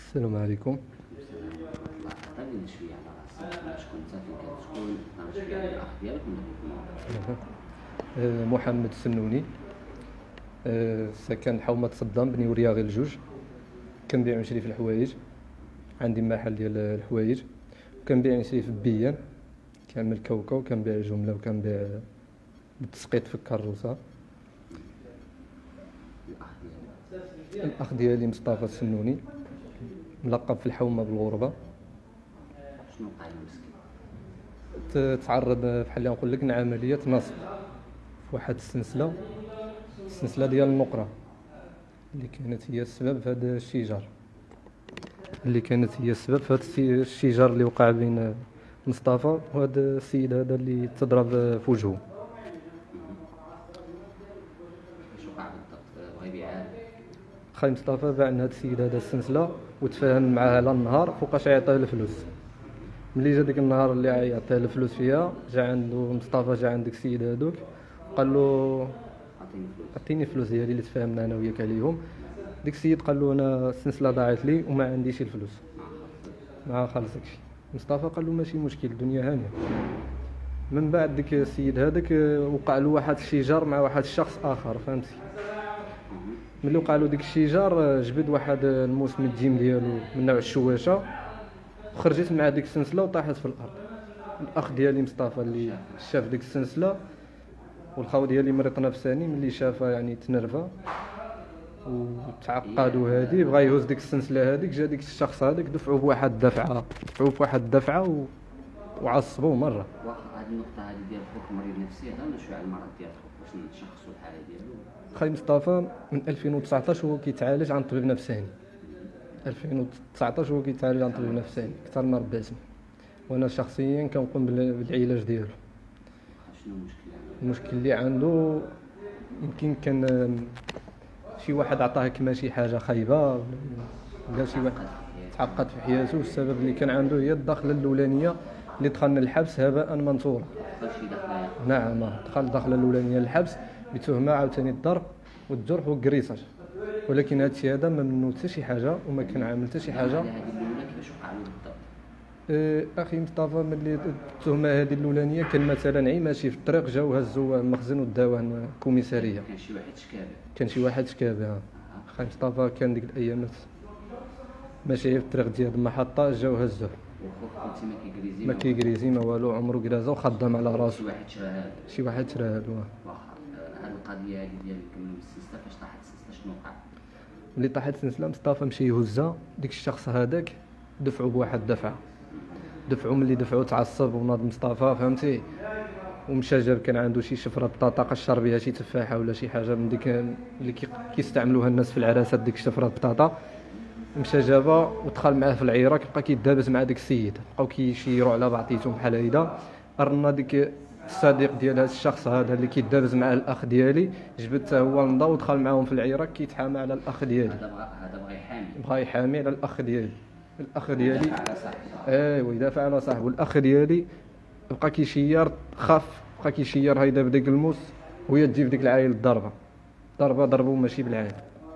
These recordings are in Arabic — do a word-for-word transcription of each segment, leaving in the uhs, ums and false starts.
السلام عليكم. عطيني شويه على راسك، شكون انت، فين كتسكن، شنو هي الاخ ديالك ونروحو. أه، محمد السنوني. أه، ساكن حومة صدام بني ورياغي الجوج. كنبيع ونشري في الحوايج، عندي محل ديال الحوايج. كنبيع ونشري في بيان كامل كوكو، كنبيع جمله وكنبيع بالتسقيط في الكاروسه. الاخ ديالك الاخ ديالي مصطفى السنوني، ملقب في الحومه بالغربه. شنو وقع له مسكين؟ ت- تعرض بحال اللي نقول لك لعمليه نصب في واحد السلسله السلسله ديال النقره اللي كانت هي السبب في هذا الشجار اللي كانت هي السبب في هذا السي- الشجار اللي وقع بين مصطفى وهذا السيد هذا اللي تضرب في وجهه. اش وقع بالضبط؟ بغا يبيعها. خاي مصطفى باع لنا هذا السيد هذا السلسله وتفاهم معاه على النهار فوقاش يعطيه الفلوس. ملي جا ديك النهار اللي يعطيه الفلوس فيها، جا عنده مصطفى، جا عند ديك السيد هذوك قال له عطيني فلوس. عطيني الفلوس ديالي اللي تفاهمنا انا وياك عليهم. ديك السيد قال له انا السلسله ضاعت لي وما عنديش الفلوس، ما خلصك شي. مصطفى قال له ماشي مشكل، الدنيا هانيه. من بعد ديك السيد هذاك وقع له واحد الشجار مع واحد الشخص اخر، فهمتي؟ ملي وقع له ديك الشجار جبد واحد الموس من الجيم ديالو من نوع الشواشه وخرجت مع ديك السلسله وطاحت في الارض. الاخ ديالي مصطفى اللي شاف ديك السلسله والخاو ديالي مريض نفساني، ملي شافها يعني تنرفى وتعقد وهادي بغا يهز ديك السلسله هذيك، جا ديك الشخص هذاك دفعوه بواحد الدفعه دفعوه بواحد الدفعه و... وعصبوه مره. واخا هذه النقطه هذه ديال خوك مريض نفسي، هضرنا شويه على المرض ديال خوك، واش نشخصوا الحاله ديالو؟ خاي مصطفى من ألفين وتسعطاش هو كيتعالج عن طبيب نفساني. ألفين وتسعطاش هو كيتعالج عن طبيب نفساني اكثر من ربع سنين، وانا شخصيا كنقوم بال- بالعلاج ديالو. واخا شنو المشكل عنده؟ المشكل اللي عنده يمكن كان شي واحد عطاه كما شي حاجه خايبه، ولا شي واحد تعقد في حياته. والسبب اللي كان عنده هي الدخله الاولانيه اللي دخلنا الحبس هباء منثورا. دخل شي دخله. نعم، دخل الدخله الاولانيه للحبس بتهمه عاوتاني الضرب والجرح والكريساج، ولكن هذا الشيء هذا ما منو حتى شي حاجه وما كان عامل حتى شي حاجه. هذه الاولى كيفاش وقع له بالضبط؟ آه، اخي مصطفى ملي التهمه هذه الاولانيه كان مثلا عي ماشي في الطريق، جاو هزوا مخزن وداوه كوميساريه. كان شي واحد شكابه. كان شي واحد شكابه. اخي مصطفى كان ديك الايامات ماشي في الطريق ديال المحطه، جاو هزوه. وخوك قلتي ما كيكريزي ما كيكريزي ما والو، عمرو كرازه وخدام على شي راسو. واحد شراها. شي واحد شراها له. واخا هذه القضيه هذه ديال كملوا بالسلسله، فاش طاحت السلسله شنو وقع؟ ملي طاحت السلسله مصطفى مشى يهزها، ديك الشخص هذاك دفعوا بواحد الدفعه دفعوا ملي دفعوا تعصب وناض مصطفى، فهمتي؟ ومشى جاب كان عنده شي شفره بطاطا قشر بها شي تفاحه ولا شي حاجه من ديك اللي كي- كيستعملوها الناس في العراسات، ديك الشفره بطاطا. مشى جابها ودخل معاه في العيره، كيبقى كيدابز مع ديك السيد، بقاو كيشيروا على بعضيتهم بحال هيدا. رنا ديك الصديق ديال هذا الشخص هذا اللي كيدابز مع الاخ ديالي، جبد حتى هو نضا ودخل معاهم في العيره كيتحامى على الاخ ديالي، هذا بغى هذا بغى يحامي. بغا يحامي على الاخ ديالي. الاخ ديالي دافع على صاحبه. ايوا يدافع على صاحبه. الاخ ديالي بقى كيشير، خاف بقى كيشير هيدا بديك الموس وهي تجي في ديك العايل الضربه ضربه ضربه ماشي بالعين،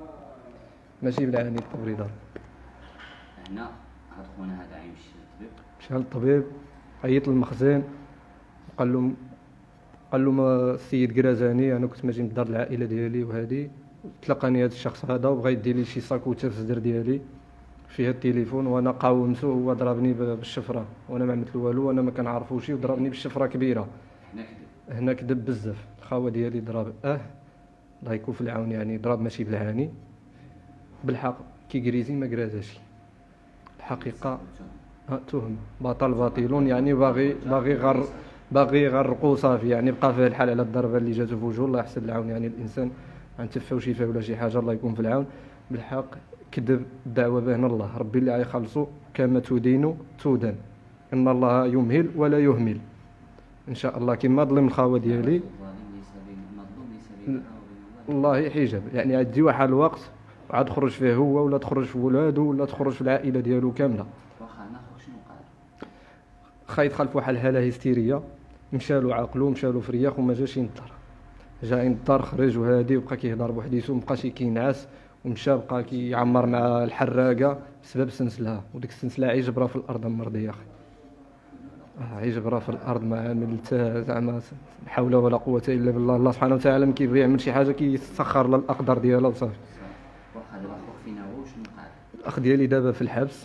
ماشي بالعين الطبري ضرب. هنا هاد خونا هذا عايمشي للطبيب. مشى للطبيب، عيط للمخزن، قال له قال له ما السيد كرازاني، انا كنت ماشي من دار العائله ديالي وهادي، تلقاني هذا الشخص هذا وبغى يدير لي شي ساكوته في الصدر ديالي فيها التليفون، وانا قاومته وهو ضربني ب- بالشفره وانا ما عملت له والو، وانا ما كنعرفوش، وضربني بالشفره كبيره. هنا كذب. هنا كذب بزاف. الخاوه ديالي ضرب اه الله يكون في العون، يعني ضرب ماشي بالعاني بالحق، كي كريزي ما كرازاش الحقيقه. اه تهم بطل باطلون، يعني باغي باغي غر باغي يغرقوا صافي، يعني بقى فيه الحال على الضربه اللي جاتو في وجهه. الله يحسن العون، يعني الانسان عن تفه وشفاه ولا شي حاجه، الله يكون في العون. بالحق كذب الدعوه بين الله، ربي اللي غيخلصوا كما تدين تودان، ان الله يمهل ولا يهمل ان شاء الله. كما ظلم الخاوه ديالي الظالم ليس بين المظلوم ليس بينه وبين الله يحجب، يعني غتجي واحد الوقت وعاد تخرج فيه هو ولا تخرج في ولادو ولا تخرج في العائله ديالو كامله. واخا هنا خوك شنو وقع له؟ خا يدخل في واحد الحاله هستيريه، مشالو عقلو مشالو في رياح وما جاش ينطر، جا ينطر خرج وهادي وبقى كيهضر بوحديتو، مبقاش كينعس ومشى بقى كيعمر مع الحراقه بسبب سنسلها، وديك السنسله عي جبرها في الارض مرضي يا اخي. اه عي جبرها في الارض ما عامل حتى زعما لا حول ولا قوه الا بالله. الله سبحانه وتعالى ملي كيبغي يعمل شي حاجه كيسخر له الاقدار ديالها وصافي. واخا دابا خوك فينا هو شنو وقع؟ الاخ ديالي دابا في الحبس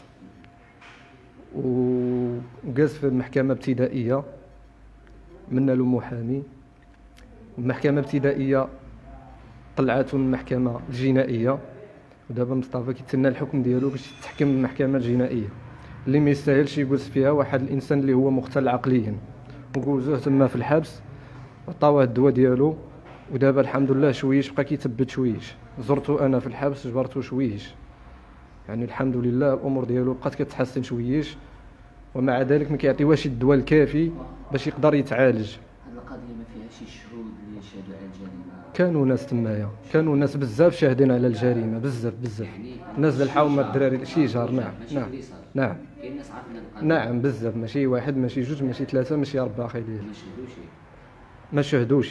وجالس في المحكمه ابتدائيه، منا له محامي. المحكمه الابتدائيه طلعته من المحكمه الجنائيه، ودابا مصطفى كيتسنى الحكم ديالو باش يتحكم من المحكمه الجنائيه اللي ما يستاهلش يجلس فيها واحد الانسان اللي هو مختل عقليا. وجوزوه تما في الحبس وعطاوه الدواء ديالو، ودابا الحمد لله شويش بقى كيتبت شويش. زرته انا في الحبس جبرته شويش، يعني الحمد لله الامور ديالو بقات كتحسن شويش، ومع ذلك ما كيعطيوهش الدواء الكافي باش يقدر يتعالج. هاد القضيه ما فيهاش شي شهود اللي شهدوا على الجريمه؟ كانوا ناس تمايا، كانوا ناس بزاف شاهدين على الجريمه، بزاف بزاف يعني الناس ديال الحومه الدراري شي جار. نعم نعم نعم كاين ناس عارفين هاد القضيه؟ نعم بزاف، ماشي واحد ماشي جوج ماشي ثلاثه ماشي اربعه اخي ديالي. ما شهدوش؟ ما شهدوش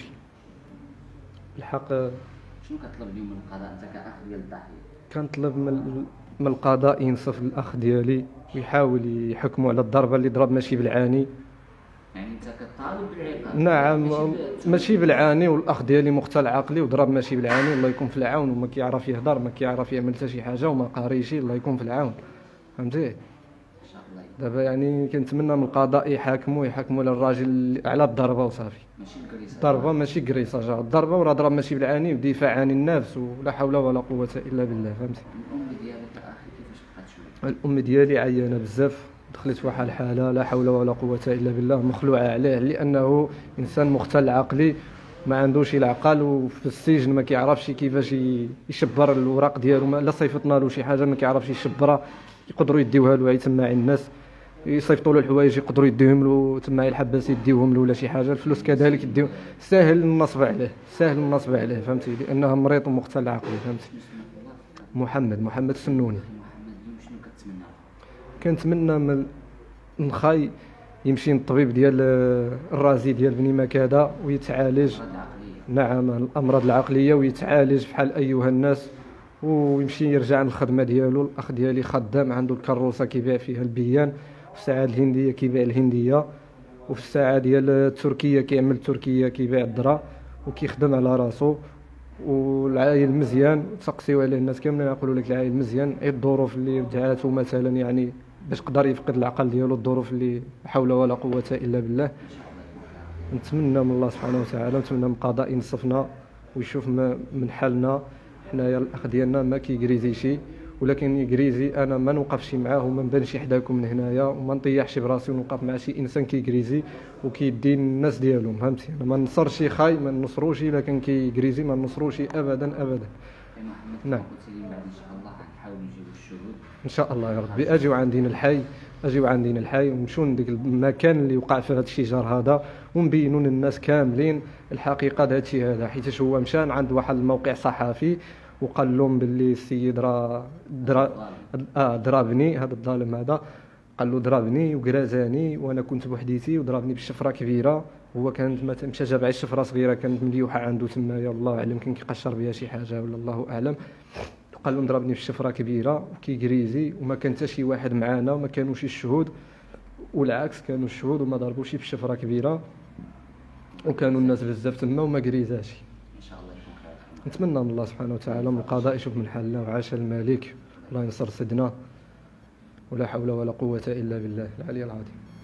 الحق. شنو كطلب اليوم من القضاء انت كاخ ديال الضحيه؟ كنطلب من من القضاء ينصف الاخ ديالي ويحاول يحكموا على الضربه اللي ضرب ماشي بالعاني. يعني انت كطالب بالعقاب؟ نعم ماشي بالعاني، والاخ ديالي مختل عقلي وضرب ماشي بالعاني، الله يكون في العون، وما كيعرف يهضر ما كيعرف يعمل حتى شي حاجه وما قاريشي، الله يكون في العون فهمتي. ان شاء الله. دابا يعني كنتمنى من القضاء يحاكموا يحكموا للراجل على الضربه وصافي. ماشي الكريسه؟ الضربه ماشي كريسه، جا الضربه وراه ضرب ماشي بالعاني ودفاع عن النفس ولا حول ولا قوه الا بالله فهمتي. الام ديالك اخي كيفاش بقات شويه؟ الام ديالي عيانه بزاف، دخلت في واحد الحاله لا حول ولا قوه الا بالله، مخلوعه عليه لانه انسان مختل عقلي ما عندوش العقل، وفي السجن ما كيعرفش كيفاش يشبر الوراق ديالو، لا صيفطنا له شي حاجه ما كيعرفش يشبرها، يقدروا يديوها له تما عند الناس، يصيفطوا له الحوايج يقدروا يديهم له تما الحباس يديوهم له ولا شي حاجه، الفلوس كذلك يديو. ساهل النصب عليه، ساهل النصب عليه فهمتي، لانه مريض ومختل عقلي فهمتي. محمد محمد السنوني. محمد اليوم شنو كتمنى؟ كنتمنى من نخاي يمشي للطبيب ديال الرازي ديال بني مكاده ويتعالج. نعم الامراض العقليه ويتعالج بحال ايها الناس، ويمشي يرجع للخدمه ديالو. الاخ ديالي خدام عنده الكروسه كيبيع فيها البيان، وفي الساعه الهنديه كيبيع الهنديه، وفي الساعه ديال تركيا كيعمل تركيا كيبيع الذره وكيخدم على راسو. والعائل مزيان، تسقسيو عليه الناس كاملين يقولوا لك العائل مزيان، اي الظروف اللي دعاتو مثلا يعني باش قدر يفقد العقل ديالو، الظروف اللي لا حول ولا قوه الا بالله. نتمنى من الله سبحانه وتعالى، نتمنى من القضاء ينصفنا ويشوف من حالنا حنايا. الاخ ديالنا ما كيكريزي شي، ولكن يكريزي انا ما نوقفش معاه وما نبانش حداكم من هنايا وما نطيحش براسي ونوقف مع شي انسان كيكريزي وكيدي الناس ديالو فهمتي. انا ما ننصرش خاي ما ننصروش، لكن كيكريزي ما ننصروش ابدا ابدا. نعم ان شاء الله غنحاولوا نجيبوا الشهود ان شاء الله يا ربي. اجيو عندنا الحي، اجيو عندنا الحي ونمشيو لديك المكان اللي وقع فيه هذا الشجار هذا ونبينوا للناس كاملين الحقيقه هذا الشيء هذا، حيت هو مشى عند واحد الموقع صحفي وقال لهم باللي السيد راه درا اه ضربني هذا الظالم هذا، قال له ضربني وكرازاني وانا كنت بوحديتي وضربني بالشفره كبيره. هو كان مشى جاب عي شفره صغيره كانت مليوحه عنده تما، يا الله اعلم كان كيقشر بها شي حاجه ولا الله اعلم. قال لهم ضربني بالشفره كبيره وكيكريزي وما كان حتى شي واحد معانا وما كانوش الشهود، والعكس كانوا الشهود وما ضربوش بالشفره كبيره، وكانوا الناس بزاف تما وما كريزاش. ان شاء الله يكون خير. نتمنى من الله سبحانه وتعالى من القضاء يشوف من حالنا وعاش الملك، الله ينصر سيدنا ولا حول ولا قوه الا بالله العلي العظيم.